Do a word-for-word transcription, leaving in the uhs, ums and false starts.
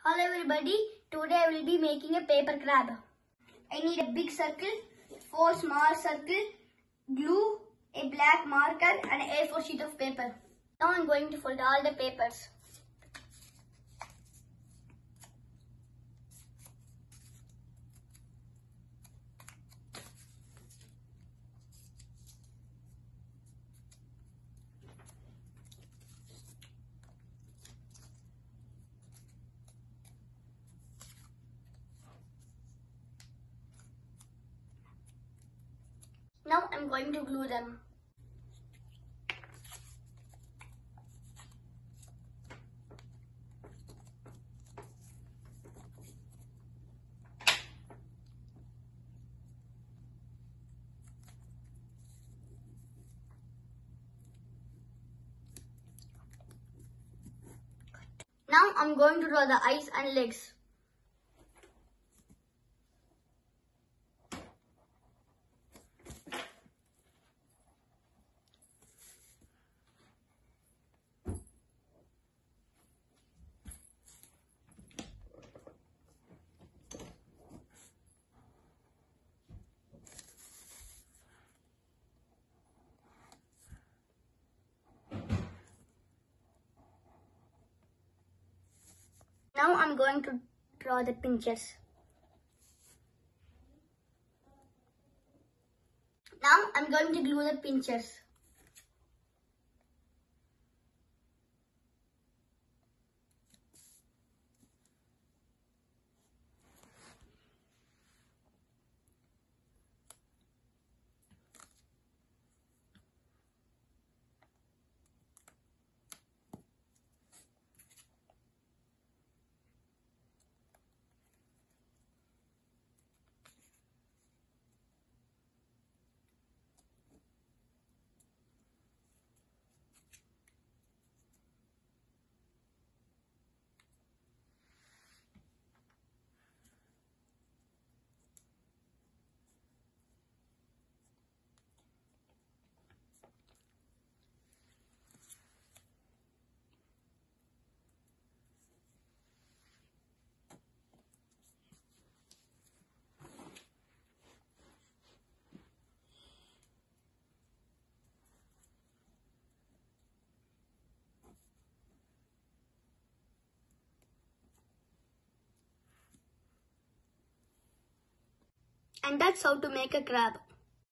Hello everybody, today I will be making a paper crab. I need a big circle, four small circles, glue, a black marker and an A four sheet of paper. Now I am going to fold all the papers. Now I am going to glue them. Now I am going to draw the eyes and legs. Now I am going to draw the pinches. Now I am going to glue the pinches. And that's how to make a crab.